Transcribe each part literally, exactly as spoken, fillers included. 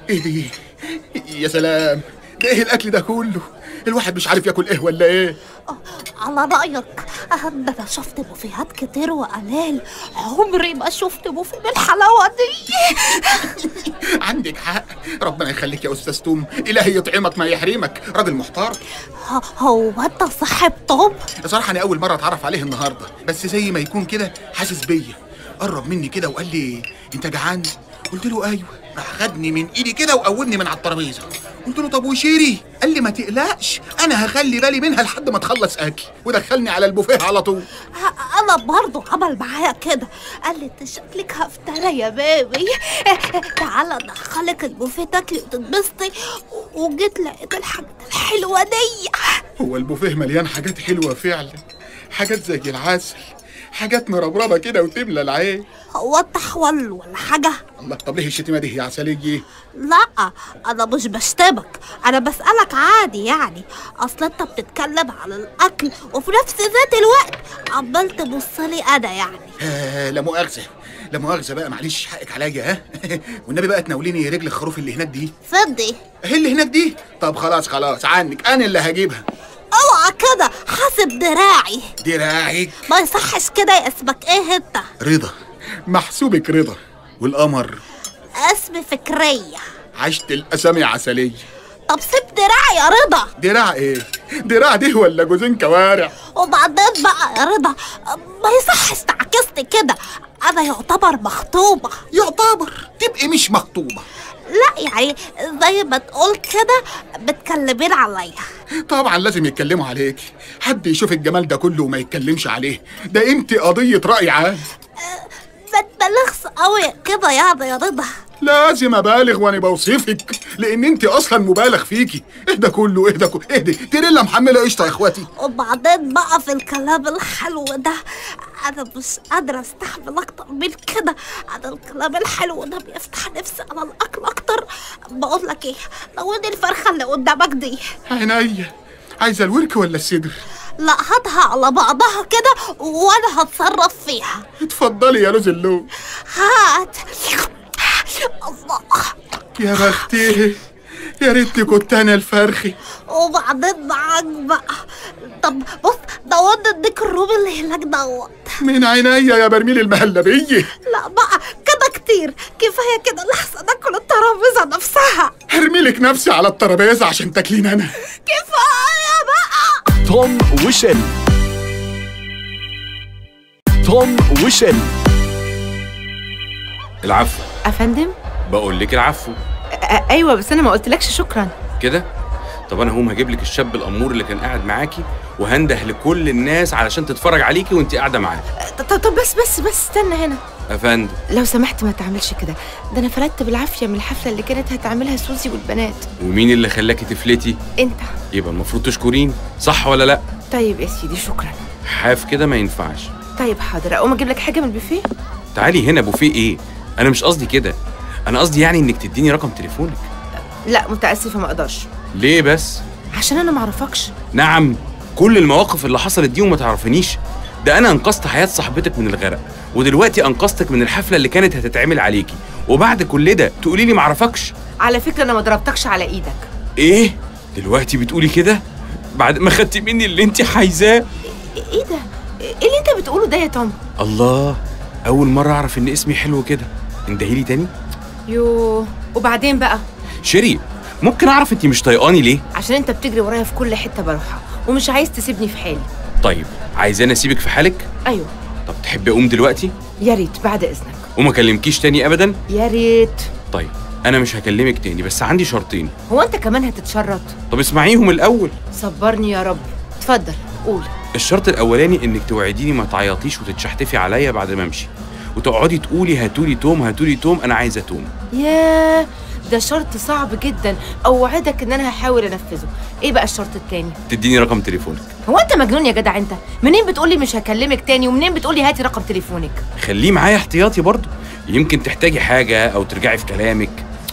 ايه دي؟ يا سلام، ده ايه الاكل ده كله؟ الواحد مش عارف ياكل ايه ولا ايه. على رأيك ده انا شفت بوفيهات كتير وقلال، عمري ما شفت بوفيه بالحلاوة دي. عندك حق، ربنا يخليك يا استاذ توم، الهي يطعمك ما يحرمك، راجل محترم. هو انت صاحب توم؟ بصراحة انا اول مرة اتعرف عليه النهاردة، بس زي ما يكون كده حاسس بيا، قرب مني كده وقال لي انت جعان؟ قلت له ايوه، راح خدني من ايدي كده وقومني من على الترابيزه. قلت له طب وشيري؟ قال لي ما تقلقش، انا هخلي بالي منها لحد ما تخلص اكل، ودخلني على البوفيه على طول. انا برضه عمل معايا كده، قال لي انت شكلك هفترة يا بيبي، تعالى ادخلك البوفيه تاكلي وتتبسطي، وجيت لقيت الحاجات الحلوه دي. هو البوفيه مليان حاجات حلوه فعلا، حاجات زي العسل، حاجات مربربه كده وتملى العين. هو انت حول ولا حاجه؟ الله، طب ليه الشتيمه دي يا عسليه؟ لا انا مش بشتمك، انا بسألك عادي يعني، اصل انت بتتكلم على الاكل وفي نفس ذات الوقت عمال تبصلي انا يعني. آه لا مؤاخذه، لا مؤاخذه بقى، معلش حقك عليا. ها والنبي بقى تناوليني رجل الخروف اللي هناك دي. فين دي؟ ايه اللي هناك دي؟ طب خلاص خلاص عنك، انا اللي هجيبها. اوعى كده، حاسب دراعي. دراعك؟ ما يصحش كده، اسمك ايه انت؟ رضا، محسوبك رضا. والقمر اسم فكرية. عشت الاسامي عسلية. طب سيب دراعي يا رضا. دراع ايه؟ دراع دي ولا جوزين كوارع؟ وبعدين بقى يا رضا، ما يصحش تعكستي كده، انا يعتبر مخطوبة. يعتبر؟ تبقي مش مخطوبة؟ لا يعني زي ما تقول كده بتكلمين عليا. طبعا لازم يتكلموا عليك، حد يشوف الجمال ده كله وما يتكلمش عليه؟ ده انت قضية رأي عام. ما تبالغش قوي كده يعني يا رضا. لازم ابالغ وانا بوصفك، لان انت اصلا مبالغ فيكي. اهدى كله، اهدى كله، اهدي، تريلا محمله قشطه يا اخواتي. وبعدين بقى في الكلام الحلو ده، انا مش قادره استحمل اكتر من كده، انا الكلام الحلو ده بيفتح نفسي على الاكل اكتر. بقول لك ايه، نودي الفرخه اللي قدامك دي. عينيا، عايزه الورك ولا الصدر؟ لا هاتها على بعضها كده وانا هتصرف فيها. اتفضلي يا لوز اللوز. هات. الله، يا بختي، يا ريتني كنت انا الفرخي. وبعدين معاك بقى. طب بص، داود اديك الروب اللي هناك دوت. من عينيا يا برميل المهلبيه. لا بقى كده كتير، كفايه كده لحسن اكل الترابيزه نفسها. هرميلك نفسي على الترابيزه عشان تاكلين انا. كفايه بقى. توم وشيري. توم وشيري. العفو. افندم؟ بقول لك العفو. ايوه بس انا ما قلتلكش شكرا. كده؟ طب انا هقوم هجيب لك الشاب الامور اللي كان قاعد معاكي، وهنده لكل الناس علشان تتفرج عليكي وانت قاعده معاه. طب بس بس بس استنى هنا. افندم لو سمحت ما تعملش كده، ده انا فلتت بالعافيه من الحفله اللي كانت هتعملها سوزي والبنات. ومين اللي خلاكي تفلتي؟ انت. يبقى المفروض تشكرين، صح ولا لا؟ طيب يا سيدي شكرا. حاف كده ما ينفعش. طيب حاضر، اقوم اجيب لك حاجه من البوفيه؟ تعالي هنا. بوفيه ايه؟ انا مش قصدي كده، انا قصدي يعني انك تديني رقم تليفونك. لا متاسفه ما اقدرش. ليه بس؟ عشان انا ما اعرفكش. نعم، كل المواقف اللي حصلت دي وما تعرفنيش؟ ده انا انقذت حياه صاحبتك من الغرق، ودلوقتي انقذتك من الحفله اللي كانت هتتعمل عليكي، وبعد كل ده تقولي لي ما اعرفكش؟ على فكره انا ما ضربتكش على ايدك. ايه؟ دلوقتي بتقولي كده بعد ما خدتي مني اللي انت عايزاه؟ ايه ده؟ ايه اللي انت بتقوله ده يا توم؟ الله، اول مره اعرف ان اسمي حلو كده. اندهيلي تاني. يوه، وبعدين بقى؟ شيري، ممكن اعرف انت مش طايقاني ليه؟ عشان انت بتجري ورايا في كل حته بروحها ومش عايز تسيبني في حالي. طيب عايزاني اسيبك في حالك؟ ايوه. طب تحبي اقوم دلوقتي؟ يا ريت بعد اذنك. وما اكلمكيش تاني ابدا؟ يا ريت. طيب انا مش هكلمك تاني، بس عندي شرطين. هو انت كمان هتتشرط؟ طب اسمعيهم الاول. صبرني يا رب. اتفضل قول. الشرط الاولاني انك توعديني ما تعيطيش وتتشحتفي عليا بعد ما امشي، وتقعدي تقولي هاتولي توم هاتولي توم، انا عايزه توم. ياه، ده شرط صعب جدا، اوعدك ان انا هحاول انفذه. ايه بقى الشرط التاني؟ تديني رقم تليفونك. هو انت مجنون يا جدع انت؟ منين بتقولي مش هكلمك تاني، ومنين بتقولي هاتي رقم تليفونك؟ خليه معايا احتياطي برضه، يمكن تحتاجي حاجه او ترجعي في كلامك.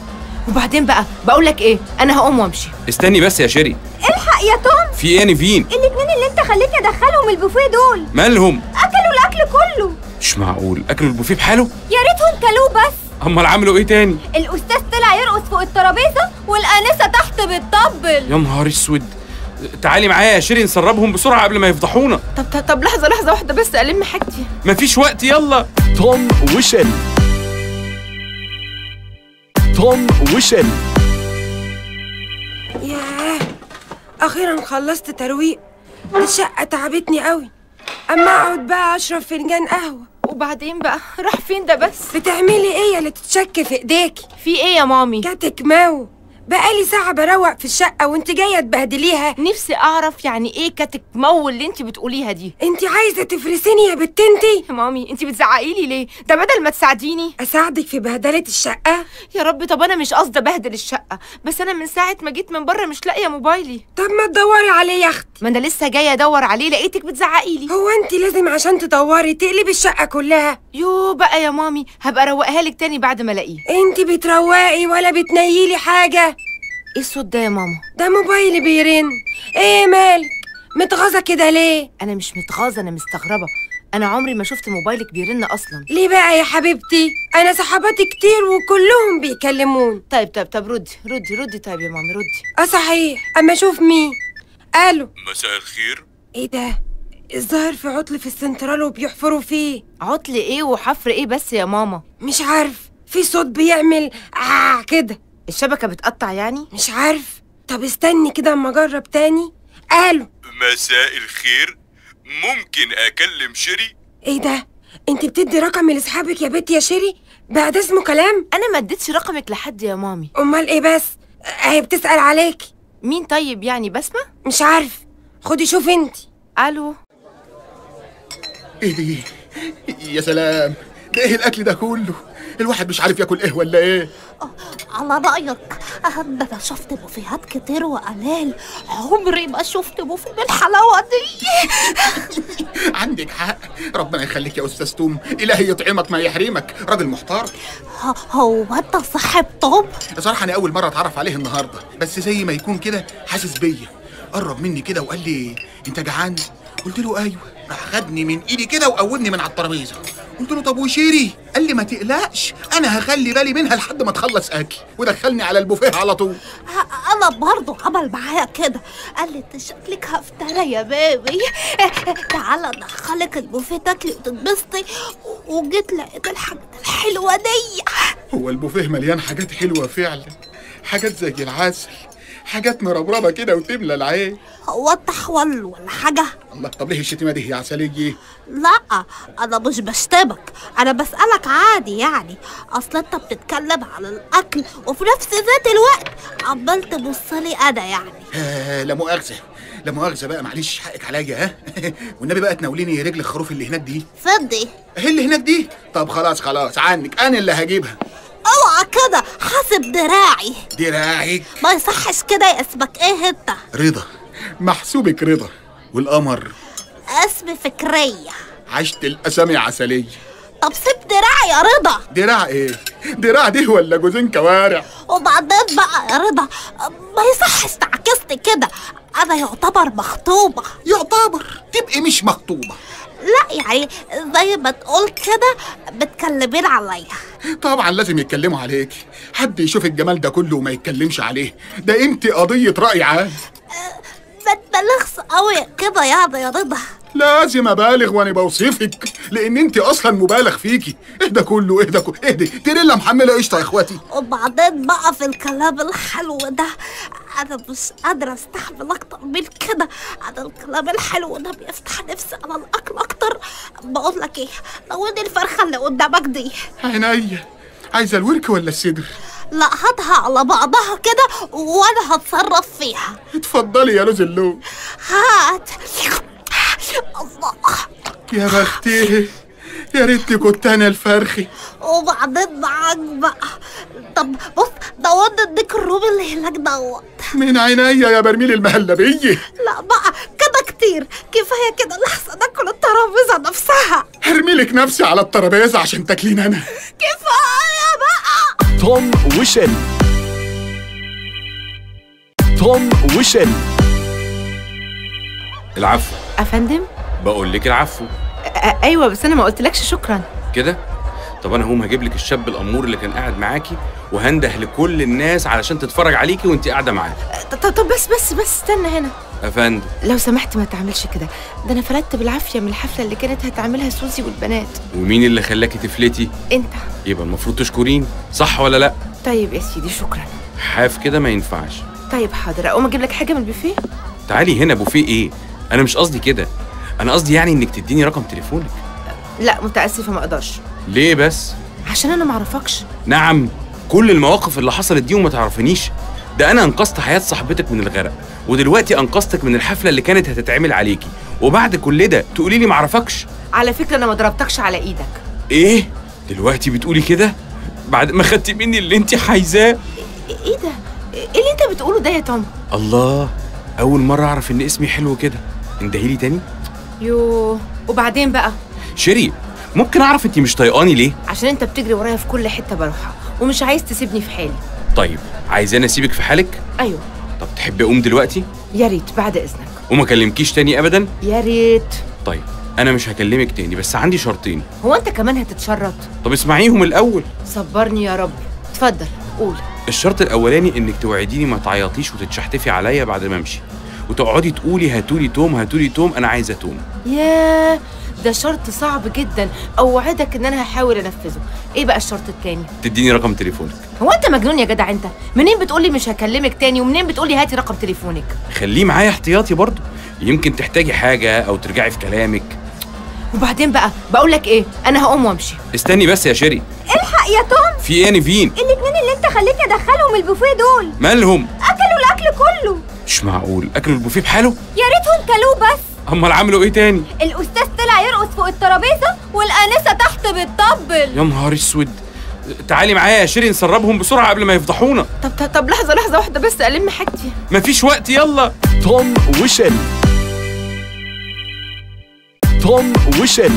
وبعدين بقى بقول لك ايه، انا هقوم وامشي. استني بس يا شيري. الحق يا توم. في ايه يا نيفين؟ الاتنين اللي انت خليتني ادخلهم البوفيه دول مالهم؟ اكلوا الاكل كله. مش معقول، اكلوا البوفيه بحاله؟ يا ريتهم كلوه بس. امال عملوا ايه تاني؟ الاستاذ طلع يرقص فوق الترابيزه والانسه تحت بتطبل. يا نهار اسود. تعالي معايا يا شيري نسربهم بسرعه قبل ما يفضحونا. طب طب, طب لحظه لحظه واحده بس الم حاجتي. مفيش وقت، يلا. توم وشيري. توم وشيري. ياه، اخيرا خلصت ترويق. الشقه تعبتني قوي. اما اقعد بقى اشرب فنجان قهوه. وبعدين بقى راح فين ده بس؟ بتعملي ايه يا اللي تتشك في ايديكي؟ في ايه يا مامي؟ كاتك ماو. بقالي ساعه بروق في الشقه وانت جايه تبهدليها. نفسي اعرف يعني ايه كاتك مو اللي انت بتقوليها دي. انت عايزه تفرسيني يا بت انتي؟ يا مامي انت بتزعقي لي ليه؟ ده بدل ما تساعديني. اساعدك في بهدله الشقه؟ يا رب، طب انا مش قصدي ابهدل الشقه، بس انا من ساعه ما جيت من بره مش لاقيه موبايلي. طب ما تدوري عليه يا اختي. ما انا لسه جايه ادور عليه لقيتك بتزعقي لي. هو انت لازم عشان تدوري تقلبي الشقه كلها؟ يو بقى يا مامي، هبقى اروقها لك تاني بعد ما الاقيه. انت بتروقي ولا بتنيلي حاجه؟ ايه الصوت ده يا ماما؟ ده موبايلي بيرن. ايه مالك متغاظه كده ليه؟ انا مش متغاظه، انا مستغربه. انا عمري ما شفت موبايلك بيرن اصلا. ليه بقى يا حبيبتي؟ انا صحباتي كتير وكلهم بيكلمون. طيب طيب طب ردي ردي ردي طيب يا مامي ردي. اه صحيح، اما اشوف مين. الو. مساء الخير. ايه ده؟ الظاهر في عطل في السنترال وبيحفروا فيه. عطل ايه وحفر ايه بس يا ماما؟ مش عارف، في صوت بيعمل آه كده. الشبكه بتقطع يعني؟ مش عارف. طب استني كده اما اجرب تاني. الو. مساء الخير، ممكن اكلم شيري؟ ايه ده؟ انت بتدي رقمي لاصحابك يا بنت يا شيري؟ بقى ده اسمه كلام؟ انا ما اديتش رقمك لحد يا مامي. امال ايه بس؟ هي بتسأل عليكي. مين طيب يعني بسمة؟ مش عارف. خدي شوفي انت. الو. ايه دي؟ يا سلام، ده ايه الاكل ده كله؟ الواحد مش عارف ياكل ايه ولا ايه. على رأيك ده انا شفت بوفيهات كتير وقلال، عمري ما شفت بوفيه بالحلاوة دي. عندك حق، ربنا يخليك يا استاذ توم، الهي يطعمك ما يحرمك، راجل محترم. هو انت صاحب توم؟ بصراحه انا اول مره اتعرف عليه النهارده، بس زي ما يكون كده حاسس بيا. قرب مني كده وقال لي انت جعان؟ قلت له ايوه، راح خدني من ايدي كده وقومني من على الترابيزه. قلت له طب وشيري؟ قال لي ما تقلقش، انا هخلي بالي منها لحد ما تخلص اكل، ودخلني على البوفيه على طول. انا برضه عمل معايا كده، قال لي انت شكلك هفترى يا بيبي، تعالى ادخلك البوفيه تاكلي وتتبسطي، وجيت لقيت الحاجات الحلوه دي. هو البوفيه مليان حاجات حلوه فعلا، حاجات زي العسل، حاجات مربربه كده وتملى العين. هو انت حول ولا حاجه؟ الله، طب ليه الشتيمه دي يا عسليه؟ لا انا مش بشتمك، انا بسألك عادي يعني، اصل انت بتتكلم على الاكل وفي نفس ذات الوقت عمال تبصلي انا يعني. آه لا مؤاخذه، لا مؤاخذه بقى، معلش حقك عليا. ها والنبي بقى تناوليني رجل الخروف اللي هناك دي. فين دي؟ هي اللي هناك دي؟ طب خلاص خلاص عنك، انا اللي هجيبها. اوعى كده، حاسب دراعي. دراعك؟ ما يصحش كده. اسمك ايه انت؟ رضا، محسوبك رضا. والقمر اسم فكرية. عشت الاسامي عسليه. طب سيب دراعي يا رضا. دراع ايه؟ دراع دي ولا جوزين كوارع؟ وبعدين بقى يا رضا ما يصحش تعكسني كده، انا يعتبر مخطوبة. يعتبر؟ تبقي مش مخطوبة. لا يعني زي ما تقول كده بتكلمين عليا. طبعا لازم يتكلموا عليك، حد يشوف الجمال ده كله وما يتكلمش عليه؟ ده انت قضية رأي عام. ما تبالغش قوي كده يعني يا رضا. لازم ابالغ وانا بوصفك، لان انت اصلا مبالغ فيكي. ايه ده كله؟ ايه ده كله؟ اهدي، تريلا محمله قشطه يا اخواتي. وبعدين بقى في الكلام الحلو ده انا مش قادره استحمل اكتر من كده. انا الكلام الحلو ده بيفتح نفسي على الاكل اكتر. بقول لك ايه، لوني الفرخه اللي قدامك دي. عينيا، عايزه الورك ولا الصدر؟ لا هاتها على بعضها كده وانا هتصرف فيها. اتفضلي يا لوز اللون. هات. الله، يا بختي، يا ريتني كنت انا الفرخي. وبعدين معاك بقى. طب بص، دورنا اديك الروب اللي هناك دوت. من عينيا يا برميل المهلبيه. لا بقى كده كتير، كفايه كده لحسن اكل الترابيزه نفسها. هرميلك نفسي على الترابيزه عشان تاكلين انا. كفايه بقى. توم وشيري. توم وشيري. العفو. افندم؟ بقول لك العفو. ايوه بس انا ما قلتلكش شكرا. كده طب انا هقوم هجيب لك الشاب الامور اللي كان قاعد معاكي وهنده لكل الناس علشان تتفرج عليكي وانت قاعده معاه. طب طب بس بس بس استنى هنا يا فندم. لو سمحت ما تعملش كده، ده انا فلتت بالعافيه من الحفله اللي كانت هتعملها سوزي والبنات. ومين اللي خلاكي تفلتي؟ انت. يبقى المفروض تشكرين، صح ولا لا؟ طيب يا سيدي شكرا. حاف كده ما ينفعش. طيب حاضر، اقوم اجيب لك حاجه من البوفيه؟ تعالي هنا. بوفيه ايه؟ انا مش قصدي كده، انا قصدي يعني انك تديني رقم تليفونك. لا متاسفه ما اقدرش. ليه بس؟ عشان انا ما اعرفكش. نعم، كل المواقف اللي حصلت دي وما تعرفنيش؟ ده انا انقذت حياه صاحبتك من الغرق، ودلوقتي انقذتك من الحفله اللي كانت هتتعمل عليكي، وبعد كل ده تقولي لي ما اعرفكش؟ على فكره انا ما ضربتكش على ايدك. ايه؟ دلوقتي بتقولي كده بعد ما خدتي مني اللي انت عايزاه؟ ايه ده؟ ايه اللي انت بتقوله ده يا توم؟ الله، اول مره اعرف ان اسمي حلو كده. اندهيلي تاني. يوه، وبعدين بقى؟ شيري، ممكن اعرف انت مش طايقاني ليه؟ عشان انت بتجري ورايا في كل حته بروحها ومش عايز تسيبني في حالي. طيب عايزاني اسيبك في حالك؟ ايوه. طب تحبي اقوم دلوقتي؟ يا ريت بعد اذنك. وما اكلمكيش تاني ابدا؟ يا ريت. طيب انا مش هكلمك تاني، بس عندي شرطين. هو انت كمان هتتشرط؟ طب اسمعيهم الاول. صبرني يا رب. اتفضل قول. الشرط الاولاني انك توعديني ما تعيطيش وتتشحتفي عليا بعد ما امشي، وتقعدي تقولي هاتولي توم هاتولي توم، انا عايزه توم. ياه، ده شرط صعب جدا، اوعدك ان انا هحاول انفذه. ايه بقى الشرط التاني؟ تديني رقم تليفونك. هو انت مجنون يا جدع انت؟ منين بتقولي مش هكلمك تاني ومنين بتقولي هاتي رقم تليفونك؟ خليه معايا احتياطي برضه، يمكن تحتاجي حاجه او ترجعي في كلامك. وبعدين بقى بقول لك ايه، انا هقوم وامشي. استني بس يا شيري. الحق يا توم، في ايه يا نيفين؟ الاتنين اللي انت خليتني ادخلهم البوفيه دول مالهم؟ اكلوا الاكل كله. مش معقول، اكلوا البوفيه بحاله؟ يا ريتهم كلوه بس. امال عملوا ايه تاني؟ الاستاذ طلع يرقص فوق الترابيزه والانسه تحت بتطبل. يا نهار اسود. تعالي معايا يا شيري نسربهم بسرعه قبل ما يفضحونا. طب طب, طب لحظه لحظه واحده بس الم حاجتي. مفيش وقت، يلا. توم وشيري. توم وشيري.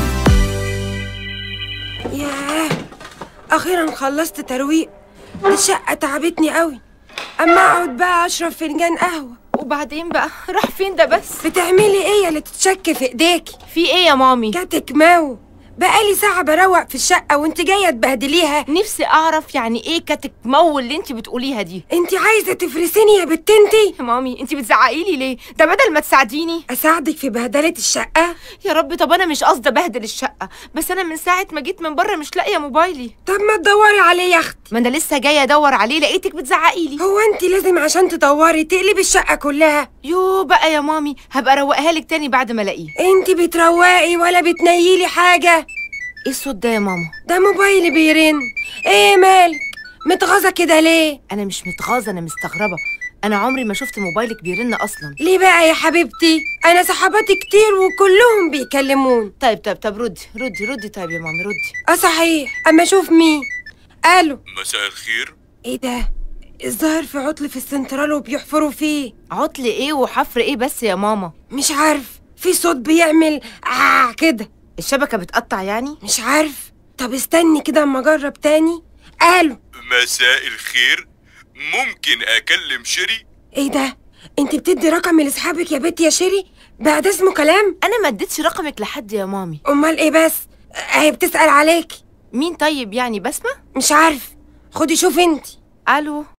ياه، اخيرا خلصت ترويق. دي الشقه تعبتني قوي، اما اقعد بقى اشرب فنجان قهوه. وبعدين بقى راح فين ده بس؟ بتعملي ايه يا اللي تتشك في ايديكي؟ في ايه يا مامي؟ جاتك ماو، بقالي ساعه بروق في الشقه وانت جايه تبهدليها. نفسي اعرف يعني ايه كاتك مو اللي انت بتقوليها دي؟ انت عايزه تفرسيني يا بت انتي؟ يا مامي انت بتزعقي لي ليه؟ ده بدل ما تساعديني. اساعدك في بهدله الشقه؟ يا رب، طب انا مش قصدي ابهدل الشقه، بس انا من ساعه ما جيت من بره مش لاقيه موبايلي. طب ما تدوري عليه يا اختي. ما انا لسه جايه ادور عليه لقيتك بتزعقي لي. هو انت لازم عشان تدوري تقلبي الشقه كلها؟ يو بقى يا مامي، هبقى اروقها لك تاني بعد ما الاقيه. انت بتروقي ولا بتنيلي حاجه؟ ايه الصوت ده يا ماما؟ ده موبايلي بيرن. ايه مالك متغاظه كده ليه؟ انا مش متغاظه، انا مستغربه. انا عمري ما شفت موبايلك بيرن اصلا. ليه بقى يا حبيبتي؟ انا صحباتي كتير وكلهم بيكلمون. طيب طيب طب ردي ردي ردي طيب يا مامي ردي. اه صحيح، اما اشوف مين. الو. مساء الخير. ايه ده؟ الظاهر في عطل في السنترال وبيحفروا فيه. عطل ايه وحفر ايه بس يا ماما؟ مش عارف، في صوت بيعمل آه كده. الشبكه بتقطع يعني؟ مش عارف. طب استني كده اما اجرب تاني. الو. مساء الخير، ممكن اكلم شيري؟ ايه ده؟ انت بتدي رقمي لاصحابك يا بنت يا شيري؟ بقى ده اسمه كلام؟ انا ما اديتش رقمك لحد يا مامي. امال ايه بس؟ اهي بتسأل عليكي. مين طيب يعني؟ بسمة؟ مش عارف، خدي شوفي انت. الو.